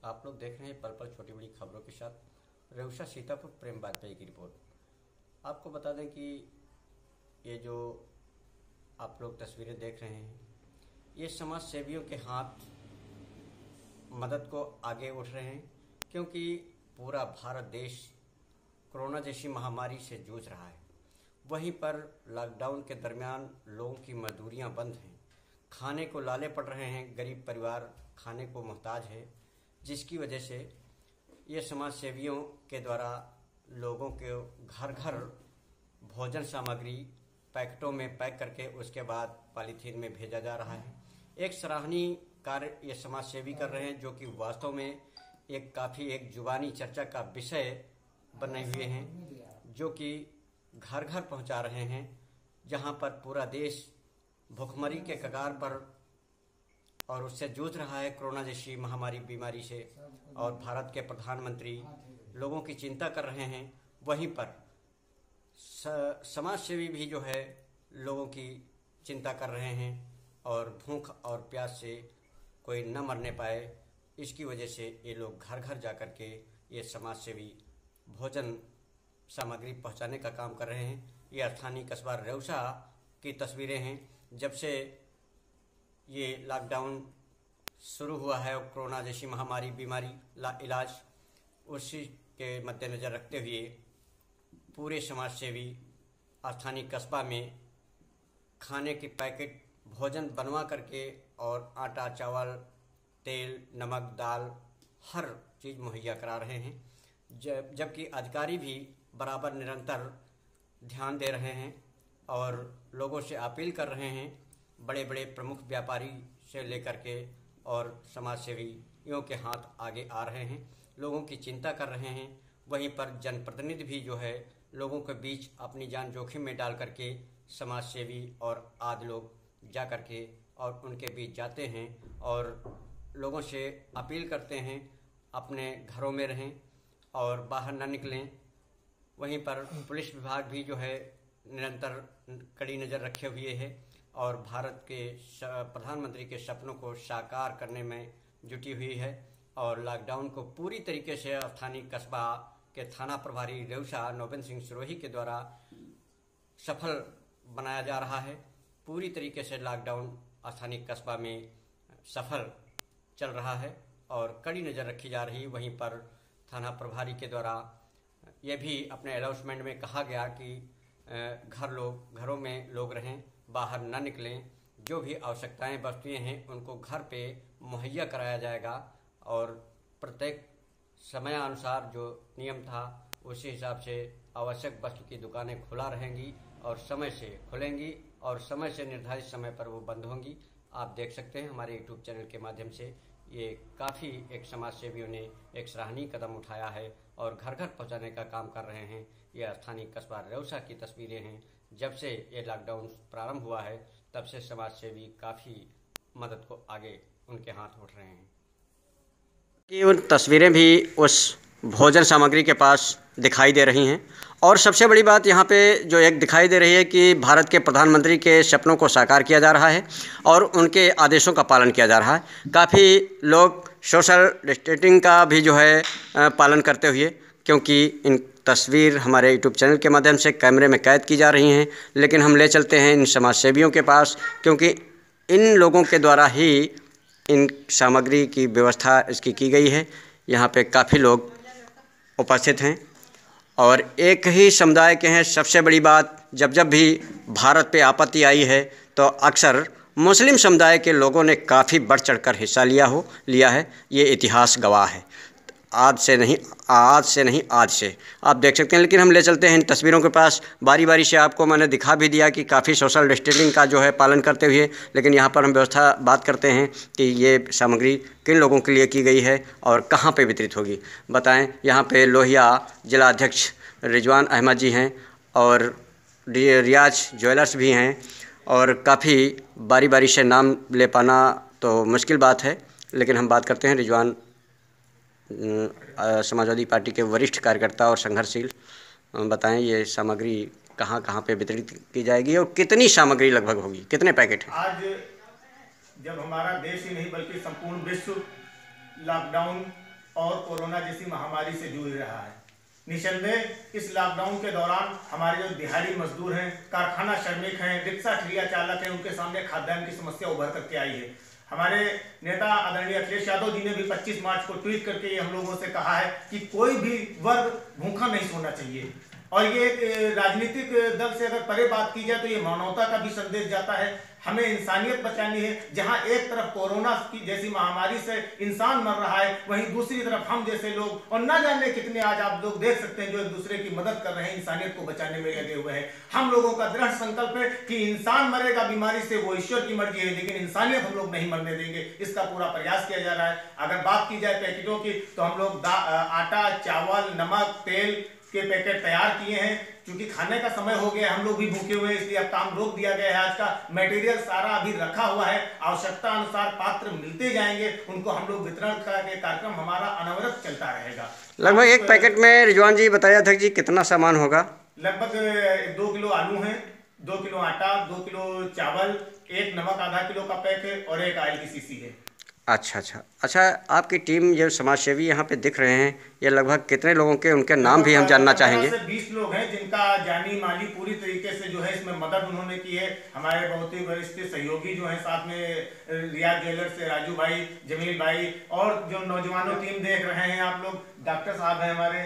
आप लोग देख रहे हैं पल पल छोटी बड़ी खबरों के साथ रेउसा सीतापुर प्रेम वाजपेयी की रिपोर्ट। आपको बता दें कि ये जो आप लोग तस्वीरें देख रहे हैं ये समाज सेवियों के हाथ मदद को आगे उठ रहे हैं, क्योंकि पूरा भारत देश कोरोना जैसी महामारी से जूझ रहा है। वहीं पर लॉकडाउन के दरमियान लोगों की मजदूरियां बंद हैं, खाने को लाले पड़ रहे हैं, गरीब परिवार खाने को मोहताज है, जिसकी वजह से ये समाज सेवियों के द्वारा लोगों के घर घर भोजन सामग्री पैकेटों में पैक करके उसके बाद पॉलीथीन में भेजा जा रहा है। एक सराहनीय कार्य ये समाज सेवी कर रहे हैं, जो कि वास्तव में एक जुबानी चर्चा का विषय बने हुए हैं, जो कि घर घर पहुंचा रहे हैं, जहां पर पूरा देश भुखमरी के कगार पर और उससे जूझ रहा है कोरोना जैसी महामारी बीमारी से, और भारत के प्रधानमंत्री लोगों की चिंता कर रहे हैं। वहीं पर समाज सेवी भी जो है लोगों की चिंता कर रहे हैं और भूख और प्यास से कोई न मरने पाए, इसकी वजह से ये लोग घर घर जा कर के ये समाज सेवी भोजन सामग्री पहुंचाने का काम कर रहे हैं। ये स्थानीय कस्बा रेउसा की तस्वीरें हैं। जब से ये लॉकडाउन शुरू हुआ है और कोरोना जैसी महामारी बीमारी इलाज उसी के मद्देनज़र रखते हुए पूरे समाज सेवी स्थानीय कस्बा में खाने के पैकेट भोजन बनवा करके और आटा चावल तेल नमक दाल हर चीज़ मुहैया करा रहे हैं, जबकि अधिकारी भी बराबर निरंतर ध्यान दे रहे हैं और लोगों से अपील कर रहे हैं। बड़े बड़े प्रमुख व्यापारी से लेकर के और समाज सेवियों के हाथ आगे आ रहे हैं, लोगों की चिंता कर रहे हैं। वहीं पर जनप्रतिनिधि भी जो है लोगों के बीच अपनी जान जोखिम में डाल करके समाज सेवी और आदि लोग जा करके और उनके बीच जाते हैं और लोगों से अपील करते हैं अपने घरों में रहें और बाहर न निकलें। वहीं पर पुलिस विभाग भी जो है निरंतर कड़ी नज़र रखे हुए है और भारत के प्रधानमंत्री के सपनों को साकार करने में जुटी हुई है और लॉकडाउन को पूरी तरीके से स्थानीय कस्बा के थाना प्रभारी रेउसा नौबेन सिंह सिरोही के द्वारा सफल बनाया जा रहा है। पूरी तरीके से लॉकडाउन स्थानीय कस्बा में सफल चल रहा है और कड़ी नज़र रखी जा रही। वहीं पर थाना प्रभारी के द्वारा यह भी अपने अनाउंसमेंट में कहा गया कि घरों में लोग रहें, बाहर न निकलें, जो भी आवश्यकताएं वस्तुएं हैं उनको घर पे मुहैया कराया जाएगा और प्रत्येक समयानुसार जो नियम था उसी हिसाब से आवश्यक वस्तु की दुकानें खुला रहेंगी और समय से खुलेंगी और समय से निर्धारित समय पर वो बंद होंगी। आप देख सकते हैं हमारे यूट्यूब चैनल के माध्यम से ये काफ़ी एक समाज सेवियों ने एक सराहनीय कदम उठाया है और घर घर पहुंचाने का काम कर रहे हैं। ये स्थानीय कस्बा रेउसा की तस्वीरें हैं। जब से ये लॉकडाउन प्रारंभ हुआ है तब से समाज सेवी काफ़ी मदद को आगे उनके हाथ उठ रहे हैं। कि उन तस्वीरें भी उस भोजन सामग्री के पास दिखाई दे रही हैं और सबसे बड़ी बात यहाँ पे जो एक दिखाई दे रही है कि भारत के प्रधानमंत्री के सपनों को साकार किया जा रहा है और उनके आदेशों का पालन किया जा रहा है। काफ़ी लोग सोशल डिस्टेंसिंग का भी जो है पालन करते हुए, क्योंकि इन तस्वीर हमारे यूट्यूब चैनल के माध्यम से कैमरे में कैद की जा रही हैं, लेकिन हम ले चलते हैं इन समाज सेवियों के पास, क्योंकि इन लोगों के द्वारा ही इन सामग्री की व्यवस्था इसकी की गई है। यहाँ पे काफ़ी लोग उपस्थित हैं और एक ही समुदाय के हैं। सबसे बड़ी बात, जब भी भारत पे आपत्ति आई है तो अक्सर मुस्लिम समुदाय के लोगों ने काफ़ी बढ़ चढ़कर हिस्सा लिया है। ये इतिहास गवाह है। आज से नहीं आज से आप देख सकते हैं। लेकिन हम ले चलते हैं इन तस्वीरों के पास। बारी बारी से आपको मैंने दिखा भी दिया कि काफ़ी सोशल डिस्टेंसिंग का जो है पालन करते हुए, लेकिन यहाँ पर हम बात करते हैं कि ये सामग्री किन लोगों के लिए की गई है और कहाँ पे वितरित होगी। बताएं। यहाँ पे लोहिया जिला अध्यक्ष रिजवान अहमद जी हैं और रियाज ज्वेलर्स भी हैं और काफ़ी बारी बारी से नाम ले पाना तो मुश्किल बात है, लेकिन हम बात करते हैं रिजवान समाजवादी पार्टी के वरिष्ठ कार्यकर्ता और संघर्षशील। बताएं ये सामग्री कहाँ कहाँ पे वितरित की जाएगी और कितनी सामग्री लगभग होगी, कितने पैकेट हैं? आज जब हमारा देश ही नहीं बल्कि संपूर्ण विश्व लॉकडाउन और कोरोना जैसी महामारी से जूझ रहा है। निसंदेह इस लॉकडाउन के दौरान हमारे जो दिहाड़ी मजदूर हैं, कारखाना श्रमिक हैं, रिक्शा ठेलिया चालक हैं, उनके सामने खाद्यान्न की समस्या उभर करके आई है। हमारे नेता आदरणीय अखिलेश यादव जी ने भी 25 मार्च को ट्वीट करके हम लोगों से कहा है कि कोई भी वर्ग भूखा नहीं सोना चाहिए। और ये राजनीतिक दल से अगर परे बात की जाए तो ये मानवता का भी संदेश जाता है। हमें इंसानियत बचानी है। जहां एक तरफ कोरोना की जैसी महामारी से इंसान मर रहा है, वहीं दूसरी तरफ हम जैसे लोग, और न जाने कितने आज आप लोग देख सकते हैं, जो एक दूसरे की मदद कर रहे हैं, इंसानियत को बचाने में लगे हुए हैं। हम लोगों का दृढ़ संकल्प है कि इंसान मरेगा बीमारी से, वो ईश्वर की मर्जी है, लेकिन इंसानियत हम लोग नहीं मरने देंगे। इसका पूरा प्रयास किया जा रहा है। अगर बात की जाए पैकेटों की, तो हम लोग आटा, चावल, नमक, तेल के पैकेट तैयार किए हैं। क्योंकि खाने का समय हो गया, हम लोग भी भूखे हुए हैं, इसलिए अब काम रोक दिया गया है। आज का मटेरियल सारा अभी रखा हुआ है। आवश्यकता अनुसार पात्र मिलते जाएंगे, उनको हम लोग वितरण का कार्यक्रम हमारा अनवरत चलता रहेगा। लगभग एक पैकेट में रिजवान जी बताया अध्यक्ष जी कितना सामान होगा? लगभग 2 किलो आलू है, 2 किलो आटा, 2 किलो चावल, 1 नमक आधा किलो का पैक है और 1 ऑयल की शीशी है। अच्छा, आपकी टीम जो समाजसेवी यहाँ पे दिख रहे हैं, ये लगभग कितने लोगों के, उनके नाम भी हम जानना चाहेंगे। 20 लोग हैं जिनका जानी माली पूरी तरीके से जो है इसमें मदद उन्होंने की है। हमारे बहुत ही वरिष्ठ सहयोगी जो हैं, साथ में रियाज ज्वेलर्स से राजू भाई, जमील भाई, और जो नौजवानों टीम देख रहे हैं आप लोग, डॉक्टर साहब हैं हमारे,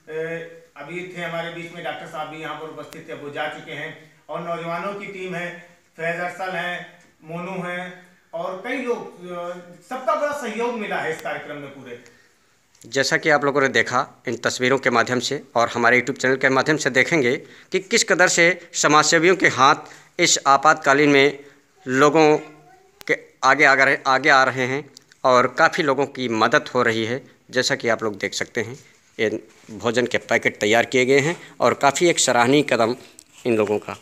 अभी थे हमारे बीच में डॉक्टर साहब भी यहाँ पर उपस्थित थे, वो जा चुके हैं। और नौजवानों की टीम है, फैज अरसल है, मोनू है, और कई लोग, सबका बड़ा सहयोग मिला है इस कार्यक्रम में पूरे। जैसा कि आप लोगों ने देखा इन तस्वीरों के माध्यम से और हमारे यूट्यूब चैनल के माध्यम से देखेंगे कि किस कदर से समाजसेवियों के हाथ इस आपातकालीन में लोगों के आगे आ रहे हैं और काफ़ी लोगों की मदद हो रही है। जैसा कि आप लोग देख सकते हैं, ये भोजन के पैकेट तैयार किए गए हैं और काफ़ी एक सराहनीय कदम इन लोगों का।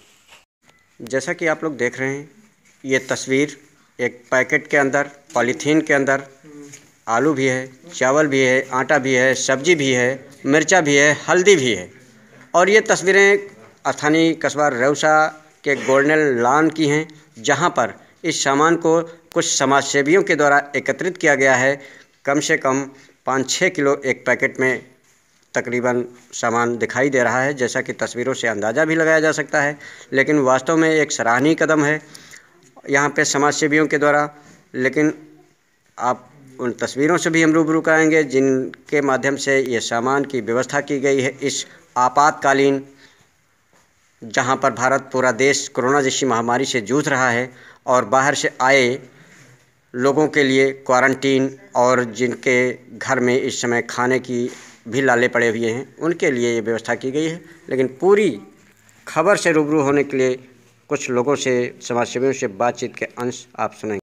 जैसा कि आप लोग देख रहे हैं, ये तस्वीर एक पैकेट के अंदर, पॉलीथीन के अंदर आलू भी है, चावल भी है, आटा भी है, सब्जी भी है, मिर्चा भी है, हल्दी भी है। और ये तस्वीरें स्थानीय कस्बा रेउसा के गोल्डन लॉन की हैं, जहां पर इस सामान को कुछ समाजसेवियों के द्वारा एकत्रित किया गया है। कम से कम 5-6 किलो एक पैकेट में तकरीबन सामान दिखाई दे रहा है, जैसा कि तस्वीरों से अंदाज़ा भी लगाया जा सकता है। लेकिन वास्तव में एक सराहनीय कदम है यहाँ पे समाजसेवियों के द्वारा। लेकिन आप उन तस्वीरों से भी हम रूबरू कराएंगे जिनके माध्यम से ये सामान की व्यवस्था की गई है इस आपातकालीन, जहाँ पर भारत पूरा देश कोरोना जैसी महामारी से जूझ रहा है और बाहर से आए लोगों के लिए क्वारंटीन और जिनके घर में इस समय खाने की भी लाले पड़े हुए हैं, उनके लिए ये व्यवस्था की गई है। लेकिन पूरी खबर से रूबरू होने के लिए कुछ लोगों से, समाजसेवियों से बातचीत के अंश आप सुनेंगे।